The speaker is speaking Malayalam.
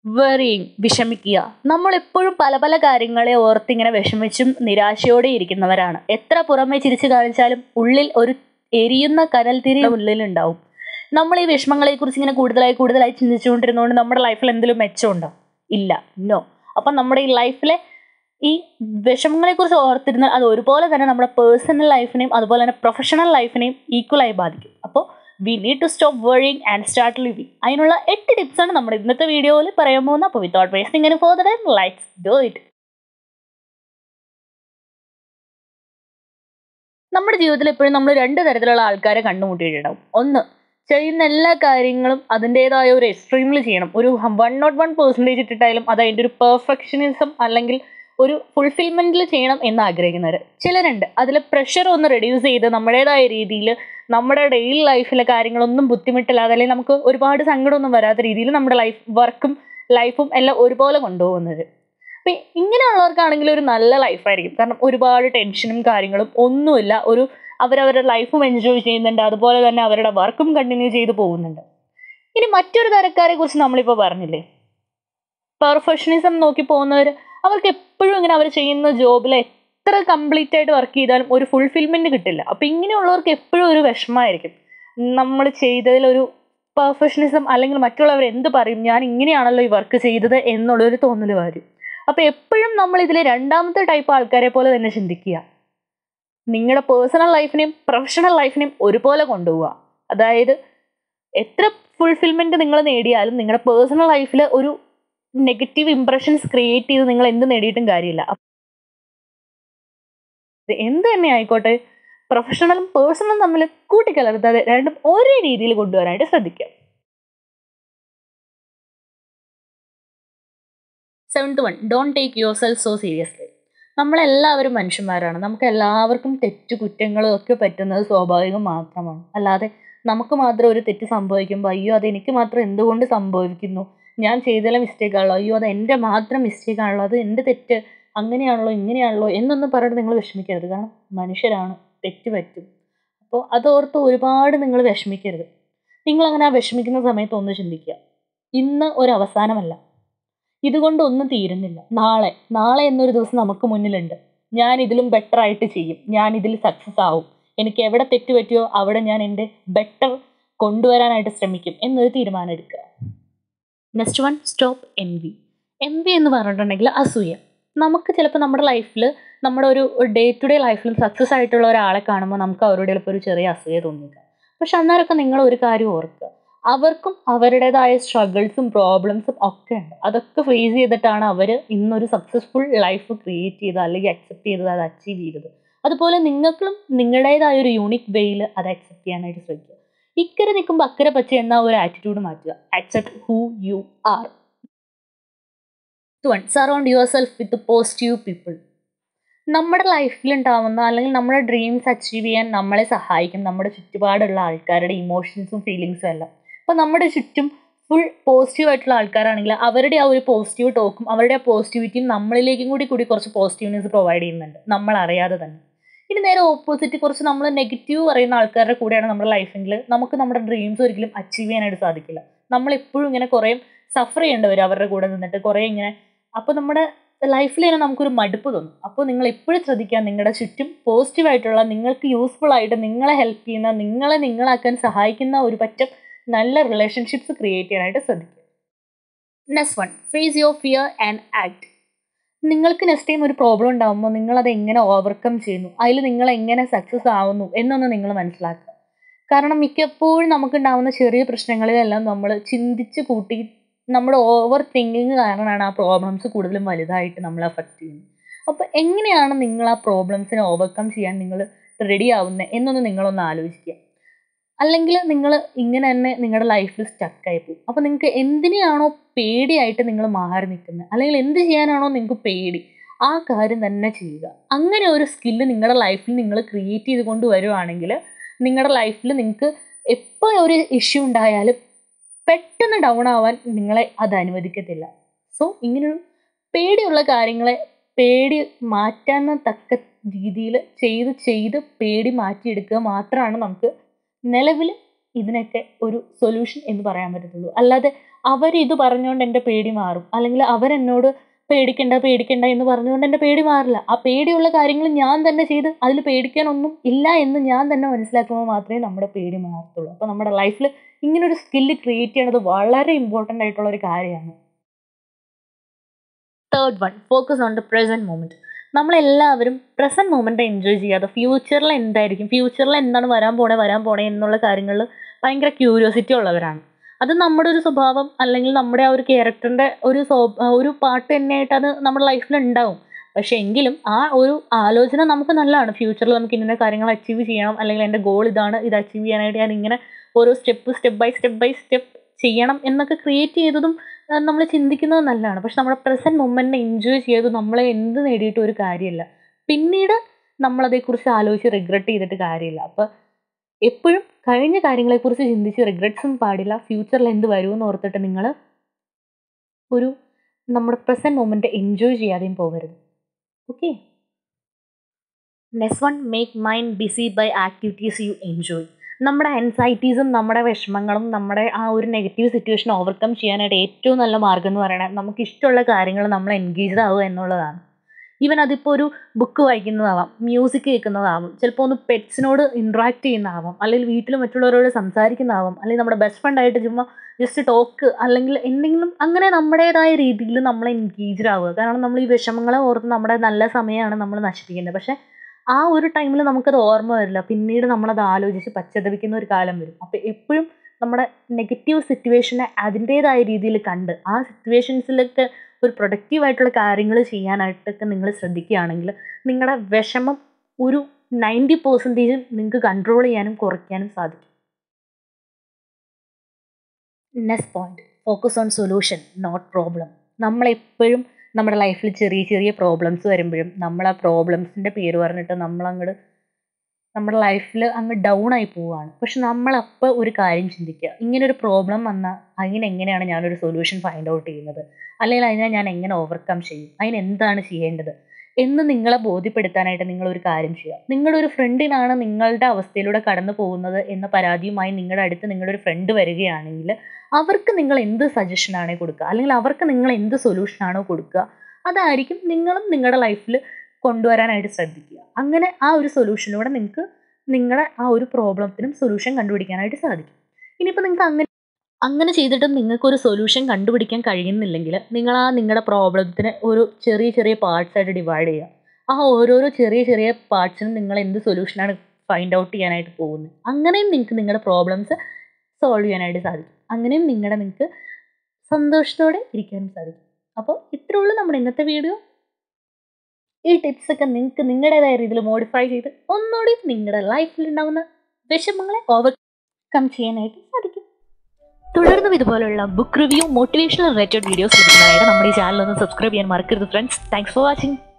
വെറിയിങ് വിഷമിക്കുക. നമ്മളെപ്പോഴും പല പല കാര്യങ്ങളെ ഓർത്തിങ്ങനെ വിഷമിച്ചും നിരാശയോടെ ഇരിക്കുന്നവരാണ്. എത്ര പുറമെ ചിരിച്ചു കാണിച്ചാലും ഉള്ളിൽ ഒരു എരിയുന്ന കനൽത്തിരി ഉള്ളിലുണ്ടാവും. നമ്മൾ ഈ വിഷമങ്ങളെക്കുറിച്ച് ഇങ്ങനെ കൂടുതലായി ചിന്തിച്ചുകൊണ്ടിരുന്നതുകൊണ്ട് നമ്മുടെ ലൈഫിൽ എന്തെങ്കിലും മെച്ചമുണ്ടോ? ഇല്ല. നോ. അപ്പം നമ്മുടെ ഈ ലൈഫിലെ ഈ വിഷമങ്ങളെക്കുറിച്ച് ഓർത്തിരുന്നാൽ അത് ഒരുപോലെ തന്നെ നമ്മുടെ പേഴ്സണൽ ലൈഫിനെയും അതുപോലെ തന്നെ പ്രൊഫഷണൽ ലൈഫിനെയും ഈക്വലായി ബാധിക്കും. അപ്പോൾ we need to stop worrying and start living. അതിനുള്ള 8 ടിപ്സാണ് നമ്മുടെ ഇന്നത്തെ വീഡിയോയിൽ പറയാൻ പോകുന്നത്. അപ്പോൾ without wasting any further time, let's do it. നമ്മുടെ ജീവിതത്തിൽ എപ്പോഴും നമ്മൾ 2 തരത്തിലുള്ള ആൾക്കാരെ കണ്ടുമുട്ടിയിട്ടുണ്ടാവും. ഒന്ന്, ചെയ്യുന്ന എല്ലാ കാര്യങ്ങളും അതിൻ്റെതായ ഒരു എക്സ്ട്രീമിൽ ചെയ്യണം. ഒരു 101% ഇട്ടിട്ടായാലും അത് അതിൻ്റെ ഒരു പെർഫെക്ഷനിസം അല്ലെങ്കിൽ ഒരു ഫുൾഫിൽമെൻറ്റിൽ ചെയ്യണം എന്ന് ആഗ്രഹിക്കുന്നവർ. ചിലരുണ്ട് അതിൽ പ്രഷർ ഒന്ന് റെഡ്യൂസ് ചെയ്ത് നമ്മുടേതായ രീതിയിൽ നമ്മുടെ ഡെയിലി ലൈഫിലെ കാര്യങ്ങളൊന്നും ബുദ്ധിമുട്ടില്ലാതെ അല്ലെങ്കിൽ നമുക്ക് ഒരുപാട് സങ്കടമൊന്നും വരാത്ത രീതിയിൽ നമ്മുടെ വർക്കും ലൈഫും എല്ലാം ഒരുപോലെ കൊണ്ടുപോകുന്നത്. അപ്പം ഇങ്ങനെയുള്ളവർക്കാണെങ്കിൽ ഒരു നല്ല ലൈഫായിരിക്കും. കാരണം ഒരുപാട് ടെൻഷനും കാര്യങ്ങളും ഒന്നുമില്ല. അവരവരുടെ ലൈഫും എൻജോയ് ചെയ്യുന്നുണ്ട്, അതുപോലെ തന്നെ അവരുടെ വർക്കും കണ്ടിന്യൂ ചെയ്ത് പോകുന്നുണ്ട്. ഇനി മറ്റൊരു തരക്കാരെ കുറിച്ച് നമ്മളിപ്പോൾ പറഞ്ഞില്ലേ, പെർഫെക്ഷനിസം നോക്കി പോകുന്നവർ. അവർക്ക് എപ്പോഴും ഇങ്ങനെ അവർ ചെയ്യുന്ന ജോബിൽ എത്ര കംപ്ലീറ്റ് ആയിട്ട് വർക്ക് ചെയ്താലും ഒരു ഫുൾഫിൽമെൻറ്റ് കിട്ടില്ല. അപ്പം ഇങ്ങനെയുള്ളവർക്ക് എപ്പോഴും ഒരു വിഷമമായിരിക്കും. നമ്മൾ ചെയ്തതിലൊരു പെർഫെക്ഷനിസം അല്ലെങ്കിൽ മറ്റുള്ളവർ എന്ത് പറയും, ഞാൻ ഇങ്ങനെയാണല്ലോ ഈ വർക്ക് ചെയ്തത് എന്നുള്ളൊരു തോന്നൽ വരും. അപ്പോൾ എപ്പോഴും നമ്മൾ ഇതിലെ രണ്ടാമത്തെ ടൈപ്പ് ആൾക്കാരെ പോലെ തന്നെ ചിന്തിക്കുക. നിങ്ങളുടെ പേഴ്സണൽ ലൈഫിനെയും പ്രൊഫഷണൽ ലൈഫിനെയും ഒരുപോലെ കൊണ്ടുപോവുക. അതായത് എത്ര ഫുൾഫിൽമെൻറ്റ് നിങ്ങൾ നേടിയാലും നിങ്ങളുടെ പേഴ്സണൽ ലൈഫിൽ ഒരു നെഗറ്റീവ് ഇംപ്രഷൻസ് ക്രിയേറ്റ് ചെയ്ത് നിങ്ങൾ എന്ത് നേടിയിട്ടും കാര്യമില്ല. എന്ത് തന്നെ ആയിക്കോട്ടെ, പ്രൊഫഷണലും പേഴ്സണലും തമ്മിൽ കൂട്ടിക്കലർത്താതെ രണ്ടും ഒരേ രീതിയിൽ കൊണ്ടുവരാനായിട്ട് ശ്രദ്ധിക്കുക. 7th one, don't take yourself so seriously. നമ്മളെല്ലാവരും മനുഷ്യന്മാരാണ്. നമുക്ക് എല്ലാവർക്കും കുറ്റങ്ങളും ഒക്കെ പറ്റുന്നത് സ്വാഭാവികം മാത്രമാണ്. അല്ലാതെ നമുക്ക് മാത്രം ഒരു തെറ്റ് സംഭവിക്കുമ്പോൾ അയ്യോ അതെനിക്ക് മാത്രം എന്തുകൊണ്ട് സംഭവിക്കുന്നു, ഞാൻ ചെയ്തതിലെ മിസ്റ്റേക്കാണല്ലോ, അയ്യോ അത് എൻ്റെ മാത്രം മിസ്റ്റേക്കാണല്ലോ, അത് എൻ്റെ തെറ്റ്, അങ്ങനെയാണല്ലോ ഇങ്ങനെയാണല്ലോ എന്നൊന്നും പറഞ്ഞിട്ട് നിങ്ങൾ വിഷമിക്കരുത്. കാരണം മനുഷ്യരാണ്, തെറ്റ് പറ്റും. അപ്പോൾ അതോർത്ത് ഒരുപാട് നിങ്ങൾ വിഷമിക്കരുത്. നിങ്ങളങ്ങനെ ആ വിഷമിക്കുന്ന സമയത്ത് ഒന്ന് ചിന്തിക്കുക, ഇന്ന് ഒരു അവസാനമല്ല, ഇതുകൊണ്ടൊന്നും തീരുന്നില്ല. നാളെ എന്നൊരു ദിവസം നമുക്ക് മുന്നിലുണ്ട്. ഞാൻ ഇതിലും ബെറ്റർ ആയിട്ട് ചെയ്യും, ഞാൻ ഇതിൽ സക്സസ് ആവും, എനിക്ക് എവിടെ തെറ്റ് പറ്റിയോ അവിടെ ഞാൻ എൻ്റെ ബെറ്റർ കൊണ്ടുവരാനായിട്ട് ശ്രമിക്കും എന്നൊരു തീരുമാനം എടുക്കുക. Next one, stop envy. Envy എന്ന് പറഞ്ഞിട്ടുണ്ടെങ്കിൽ അസൂയ. നമുക്ക് ചിലപ്പോൾ നമ്മുടെ ലൈഫിൽ നമ്മുടെ ഒരു ഡേ ടു ഡേ ലൈഫിൽ സക്സസ് ആയിട്ടുള്ള ഒരാളെ കാണുമ്പോൾ നമുക്ക് അവരോട് ചിലപ്പോൾ ഒരു ചെറിയ അസൂയ തോന്നിക്കാം. പക്ഷെ അന്നേരമൊക്കെ നിങ്ങൾ ഒരു കാര്യം ഓർക്കുക, അവർക്കും അവരുടേതായ സ്ട്രഗിൾസും പ്രോബ്ലംസും ഒക്കെ ഉണ്ട്. അതൊക്കെ ഫേസ് ചെയ്തിട്ടാണ് അവർ ഇന്നൊരു സക്സസ്ഫുൾ ലൈഫ് ക്രിയേറ്റ് ചെയ്തത് അല്ലെങ്കിൽ അക്സെപ്റ്റ് ചെയ്തത്, അത് അച്ചീവ് ചെയ്തത്. അതുപോലെ നിങ്ങൾക്കും നിങ്ങളുടേതായ ഒരു യൂണിക് വേയിൽ അത് അക്സെപ്റ്റ് ചെയ്യാനായിട്ട് ശ്രമിക്കുക. ഇക്കരെ നിൽക്കുമ്പോൾ അക്കരെ പച്ച എന്ന ഒരു ആറ്റിറ്റ്യൂഡ് മാറ്റുക. Accept who you are. Surround yourself with positive people. നമ്മുടെ ലൈഫിലുണ്ടാവുന്ന അല്ലെങ്കിൽ നമ്മുടെ ഡ്രീംസ് അച്ചീവ് ചെയ്യാൻ നമ്മളെ സഹായിക്കും നമ്മുടെ ചുറ്റുപാടുള്ള ആൾക്കാരുടെ ഇമോഷൻസും ഫീലിങ്സും എല്ലാം. അപ്പോൾ നമ്മുടെ ചുറ്റും ഫുൾ പോസിറ്റീവ് ആയിട്ടുള്ള ആൾക്കാരാണെങ്കിൽ അവരുടെ ആ ഒരു പോസിറ്റീവ് ടോക്കും അവരുടെ ആ പോസിറ്റിവിറ്റിയും നമ്മളിലേക്കും കൂടി കുറച്ച് പോസിറ്റീവ്നെസ് പ്രൊവൈഡ് ചെയ്യുന്നുണ്ട്, നമ്മൾ അറിയാതെ തന്നെ. ഇനി നേരെ ഓപ്പോസിറ്റ് കുറച്ച് നമ്മൾ നെഗറ്റീവ് പറയുന്ന ആൾക്കാരുടെ കൂടെയാണ് നമ്മുടെ ലൈഫെങ്കിൽ നമുക്ക് നമ്മുടെ ഡ്രീംസ് ഒരിക്കലും അച്ചീവ് ചെയ്യാനായിട്ട് സാധിക്കില്ല. നമ്മളെപ്പോഴും ഇങ്ങനെ കുറേ സഫർ ചെയ്യേണ്ടി വരും അവരുടെ കൂടെ നിന്നിട്ട് കുറേ ഇങ്ങനെ. അപ്പോൾ നമ്മുടെ ലൈഫിൽ തന്നെ നമുക്കൊരു മടുപ്പ് തോന്നും. അപ്പോൾ നിങ്ങൾ എപ്പോഴും ശ്രദ്ധിക്കുക, നിങ്ങളുടെ ചുറ്റും പോസിറ്റീവായിട്ടുള്ള, നിങ്ങൾക്ക് യൂസ്ഫുൾ ആയിട്ട് നിങ്ങളെ ഹെൽപ്പ് ചെയ്യുന്ന, നിങ്ങളാക്കാൻ സഹായിക്കുന്ന ഒരു പറ്റം നല്ല റിലേഷൻഷിപ്സ് ക്രിയേറ്റ് ചെയ്യാനായിട്ട് ശ്രദ്ധിക്കുക. Next one, face your fear and act. നിങ്ങൾക്ക് നെക്സ്റ്റ് ടൈം ഒരു പ്രോബ്ലം ഉണ്ടാകുമ്പോൾ നിങ്ങളത് എങ്ങനെ ഓവർകം ചെയ്യുന്നു, അതിൽ നിങ്ങൾ എങ്ങനെ സക്സസ് ആവുന്നു എന്നൊന്ന് നിങ്ങൾ മനസ്സിലാക്കുക. കാരണം മിക്കപ്പോഴും നമുക്കുണ്ടാകുന്ന ചെറിയ പ്രശ്നങ്ങളിലെല്ലാം നമ്മൾ ചിന്തിച്ച് കൂട്ടി നമ്മുടെ ഓവർ തിങ്കിങ് കാരണമാണ് ആ പ്രോബ്ലംസ് കൂടുതലും വലുതായിട്ട് നമ്മളെ അഫക്റ്റ് ചെയ്യുന്നത്. അപ്പോൾ എങ്ങനെയാണ് നിങ്ങൾ ആ പ്രോബ്ലംസിനെ ഓവർകം ചെയ്യാൻ നിങ്ങൾ റെഡി ആവുന്നത് എന്നൊന്ന് നിങ്ങളൊന്ന് ആലോചിക്കുക. അല്ലെങ്കിൽ നിങ്ങൾ ഇങ്ങനെ തന്നെ നിങ്ങളുടെ ലൈഫിൽ സ്റ്റക്കായി പോകും. അപ്പോൾ നിങ്ങൾക്ക് എന്തിനെയാണോ പേടിയായിട്ട് നിങ്ങൾ മാറി നിൽക്കുന്നത്, അല്ലെങ്കിൽ എന്ത് ചെയ്യാനാണോ നിങ്ങൾക്ക് പേടി, ആ കാര്യം തന്നെ ചെയ്യുക. അങ്ങനെ ഒരു സ്കില്ല് നിങ്ങളുടെ ലൈഫിൽ നിങ്ങൾ ക്രിയേറ്റ് ചെയ്ത് കൊണ്ട് വരുവാണെങ്കിൽ നിങ്ങളുടെ ലൈഫിൽ നിങ്ങൾക്ക് എപ്പോൾ ഒരു ഇഷ്യൂ ഉണ്ടായാലും പെട്ടെന്ന് ഡൗൺ ആവാൻ നിങ്ങളെ അത് അനുവദിക്കത്തില്ല. സോ ഇങ്ങനൊരു പേടിയുള്ള കാര്യങ്ങളെ പേടി മാറ്റാൻ തക്ക രീതിയിൽ ചെയ്ത് പേടി മാറ്റിയെടുക്കുക മാത്രമാണ് നമുക്ക് നിലവിൽ ഇതിനൊക്കെ ഒരു സൊല്യൂഷൻ എന്ന് പറയാൻ പറ്റത്തുള്ളൂ. അല്ലാതെ അവരിത് പറഞ്ഞുകൊണ്ട് എൻ്റെ പേടി മാറും, അല്ലെങ്കിൽ അവരെന്നോട് പേടിക്കണ്ട പേടിക്കണ്ട എന്ന് പറഞ്ഞുകൊണ്ട് എൻ്റെ പേടി മാറില്ല. ആ പേടിയുള്ള കാര്യങ്ങൾ ഞാൻ തന്നെ ചെയ്ത് അതിൽ പേടിക്കാനൊന്നും ഇല്ല എന്ന് ഞാൻ തന്നെ മനസ്സിലാക്കുമ്പോൾ മാത്രമേ നമ്മുടെ പേടി മാറത്തുള്ളൂ. അപ്പോൾ നമ്മുടെ ലൈഫിൽ ഇങ്ങനൊരു സ്കില്ല് ക്രിയേറ്റ് ചെയ്യണത് വളരെ ഇമ്പോർട്ടൻ്റ് ആയിട്ടുള്ള ഒരു കാര്യമാണ്. Third one, focus on the present moment. നമ്മളെല്ലാവരും പ്രസൻറ്റ് മൂമെൻറ്റ് എൻജോയ് ചെയ്യാതെ ഫ്യൂച്ചറിൽ എന്തായിരിക്കും, ഫ്യൂച്ചറിൽ എന്താണ് വരാൻ പോണേ എന്നുള്ള കാര്യങ്ങളിൽ ഭയങ്കര ക്യൂരിയോസിറ്റി ഉള്ളവരാണ്. അത് നമ്മുടെ ഒരു സ്വഭാവം, അല്ലെങ്കിൽ നമ്മുടെ ആ ഒരു ക്യാരക്ടറിൻ്റെ ഒരു പാർട്ട് തന്നെയായിട്ട് അത് നമ്മുടെ ലൈഫിൽ ഉണ്ടാവും. പക്ഷേ എങ്കിലും ആ ഒരു ആലോചന നമുക്ക് നല്ലതാണ്. ഫ്യൂച്ചറിൽ നമുക്ക് ഇന്ന കാര്യങ്ങൾ അച്ചീവ് ചെയ്യണം, അല്ലെങ്കിൽ എൻ്റെ ഗോൾ ഇതാണ്, ഇത് അച്ചീവ് ചെയ്യാനായിട്ട് ഞാൻ ഇങ്ങനെ ഓരോ സ്റ്റെപ്പ് ബൈ സ്റ്റെപ്പ് ചെയ്യണം എന്നൊക്കെ ക്രിയേറ്റ് ചെയ്തതും നമ്മൾ ചിന്തിക്കുന്നത് നല്ലതാണ്. പക്ഷെ നമ്മുടെ പ്രസൻറ്റ് മൊമെൻറ്റിനെ എൻജോയ് ചെയ്ത് നമ്മളെ എന്ത് നേടിയിട്ടും ഒരു കാര്യമില്ല. പിന്നീട് നമ്മളതേക്കുറിച്ച് ആലോചിച്ച് റിഗ്രറ്റ് ചെയ്തിട്ട് കാര്യമില്ല. അപ്പോൾ എപ്പോഴും കഴിഞ്ഞ കാര്യങ്ങളെക്കുറിച്ച് ചിന്തിച്ച് റിഗ്രറ്റ്സും പാടില്ല. ഫ്യൂച്ചറിൽ എന്ത് വരുമെന്ന് ഓർത്തിട്ട് നിങ്ങൾ ഒരു നമ്മുടെ പ്രസൻറ്റ് മൊമെൻറ്റ് എൻജോയ് ചെയ്യാതെയും പോകരുത്. Okay. Next one, make mind busy by activities you enjoy. നമ്മുടെ ആൻസൈറ്റീസും നമ്മുടെ വിഷമങ്ങളും നമ്മുടെ ആ ഒരു നെഗറ്റീവ് സിറ്റുവേഷൻ ഓവർകം ചെയ്യാനായിട്ട് ഏറ്റവും നല്ല മാർഗ്ഗം എന്ന് പറയുന്നത് നമുക്കിഷ്ടമുള്ള കാര്യങ്ങൾ നമ്മൾ എൻഗേജ്ഡ് ആവുക എന്നുള്ളതാണ്. ഈവൻ അതിപ്പോൾ ഒരു ബുക്ക് വായിക്കുന്നതാവാം, മ്യൂസിക് കേൾക്കുന്നതാവാം, ചിലപ്പോൾ ഒന്ന് പെറ്റ്സിനോട് ഇൻട്രാക്ട് ചെയ്യുന്നതാവാം, അല്ലെങ്കിൽ വീട്ടിൽ മറ്റുള്ളവരോട് സംസാരിക്കുന്നതാവാം, അല്ലെങ്കിൽ നമ്മുടെ ബെസ്റ്റ് ഫ്രണ്ടായിട്ട് ചുമ്മാ ജസ്റ്റ് ടോക്ക്, അല്ലെങ്കിൽ എന്തെങ്കിലും അങ്ങനെ നമ്മുടേതായ രീതിയിൽ നമ്മൾ എൻഗേജ്ഡ് ആവുക. കാരണം നമ്മൾ ഈ വിഷമങ്ങളെ ഓർത്ത് നമ്മുടെ നല്ല സമയമാണ് നമ്മൾ നശിപ്പിക്കേണ്ടത്. പക്ഷേ ആ ഒരു ടൈമിൽ നമുക്കത് ഓർമ്മ വരില്ല. പിന്നീട് നമ്മളത് ആലോചിച്ച് പശ്ചാത്തപിക്കുന്ന ഒരു കാലം വരും. അപ്പോൾ എപ്പോഴും നമ്മുടെ നെഗറ്റീവ് സിറ്റുവേഷനെ അതിൻ്റേതായ രീതിയിൽ കണ്ട് ആ സിറ്റുവേഷൻസിലൊക്കെ ഒരു പ്രൊഡക്റ്റീവായിട്ടുള്ള കാര്യങ്ങൾ ചെയ്യാനായിട്ടൊക്കെ നിങ്ങൾ ശ്രദ്ധിക്കുകയാണെങ്കിൽ നിങ്ങളുടെ വിഷമം ഒരു 90% നിങ്ങൾക്ക് കൺട്രോൾ ചെയ്യാനും കുറയ്ക്കാനും സാധിക്കും. Next point, focus on solution not problem. നമ്മളെപ്പോഴും നമ്മുടെ ലൈഫിൽ ചെറിയ ചെറിയ പ്രോബ്ലംസ് വരുമ്പോഴും നമ്മൾ ആ പ്രോബ്ലംസിൻ്റെ പേര് പറഞ്ഞിട്ട് നമ്മുടെ ലൈഫിൽ അങ്ങ് ഡൗൺ ആയി പോവുകയാണ്. പക്ഷെ നമ്മളപ്പോൾ ഒരു കാര്യം ചിന്തിക്കുക, ഇങ്ങനൊരു പ്രോബ്ലം വന്നാൽ അതിനെങ്ങനെയാണ് ഞാനൊരു സൊല്യൂഷൻ ഫൈൻഡ് ഔട്ട് ചെയ്യുന്നത്, അല്ലെങ്കിൽ അതിനെ ഞാൻ എങ്ങനെ ഓവർകം ചെയ്യും, അതിനെന്താണ് ചെയ്യേണ്ടത് എന്ന് നിങ്ങളെ ബോധ്യപ്പെടുത്താനായിട്ട് നിങ്ങളൊരു കാര്യം ചെയ്യുക. നിങ്ങളുടെ ഒരു ഫ്രണ്ടിനാണ് നിങ്ങളുടെ അവസ്ഥയിലൂടെ കടന്നു പോകുന്നത് എന്ന പരാതിയുമായി നിങ്ങളുടെ അടുത്ത് നിങ്ങളുടെ ഒരു ഫ്രണ്ട് വരികയാണെങ്കിൽ അവർക്ക് നിങ്ങൾ എന്ത് സജഷനാണോ കൊടുക്കുക, അല്ലെങ്കിൽ അവർക്ക് നിങ്ങൾ എന്ത് സൊല്യൂഷനാണോ കൊടുക്കുക, അതായിരിക്കും നിങ്ങളും നിങ്ങളുടെ ലൈഫിൽ കൊണ്ടുവരാനായിട്ട് ശ്രദ്ധിക്കുക. അങ്ങനെ ആ ഒരു സൊല്യൂഷനിലൂടെ നിങ്ങൾക്ക് നിങ്ങളുടെ ആ ഒരു പ്രോബ്ലത്തിനും സൊല്യൂഷൻ കണ്ടുപിടിക്കാനായിട്ട് സാധിക്കും. ഇനിയിപ്പോൾ നിങ്ങൾക്ക് അങ്ങനെ ചെയ്തിട്ടും നിങ്ങൾക്കൊരു സൊല്യൂഷൻ കണ്ടുപിടിക്കാൻ കഴിയുന്നില്ലെങ്കിൽ നിങ്ങൾ നിങ്ങളുടെ പ്രോബ്ലത്തിന് ഒരു ചെറിയ ചെറിയ പാർട്സായിട്ട് ഡിവൈഡ് ചെയ്യുക. ആ ഓരോരോ ചെറിയ ചെറിയ പാർട്സിനും നിങ്ങൾ എന്ത് സൊല്യൂഷനാണ് ഫൈൻഡ് ഔട്ട് ചെയ്യാനായിട്ട് പോകുന്നത്. അങ്ങനെയും നിങ്ങൾക്ക് നിങ്ങളുടെ പ്രോബ്ലംസ് സോൾവ് ചെയ്യാനായിട്ട് സാധിക്കും. അങ്ങനെയും നിങ്ങൾക്ക് സന്തോഷത്തോടെ ഇരിക്കാനും സാധിക്കും. അപ്പോൾ ഇത്രയേ ഉള്ളൂ നമ്മുടെ ഇന്നത്തെ വീഡിയോ. ഈ ടിപ്സൊക്കെ നിങ്ങൾക്ക് നിങ്ങളുടേതായ രീതിയിൽ മോഡിഫൈ ചെയ്ത് ഒന്നുകൂടി നിങ്ങളുടെ ലൈഫിൽ ഉണ്ടാകുന്ന വിഷമങ്ങളെ ഓവർകം ചെയ്യാനായിട്ട് സാധിക്കും. തുടർന്നും ഇതുപോലുള്ള book review, motivational related videos ലഭിക്കുന്നതായിട്ട് നമ്മുടെ ഈ ചാനൽ ഒന്ന് സബ്സ്ക്രൈബ് ചെയ്യാൻ മറക്കരുത് ഫ്രണ്ട്സ്. Thanks for watching.